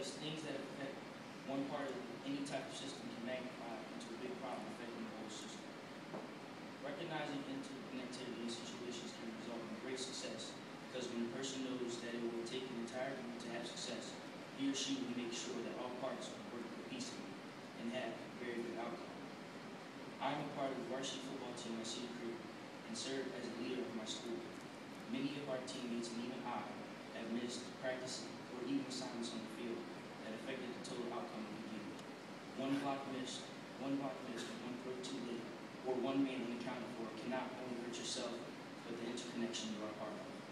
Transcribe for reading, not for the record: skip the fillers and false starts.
because things that affect one part of any type of system can magnify into a big problem affecting the whole system. Recognizing interconnectivity in situations can result in great success, because when a person knows that it will take an entire group to have success, he or she will make sure that all parts work cohesively and have a very good outcome. I am a part of the varsity football team at Cedar Creek and serve as a leader of my school. Many of our teammates and even I have missed practice or even assignments on the field that affected the total outcome of the game. One block missed, and one throw too late, or one man unaccounted for cannot only hurt yourself, but the interconnection you are part of.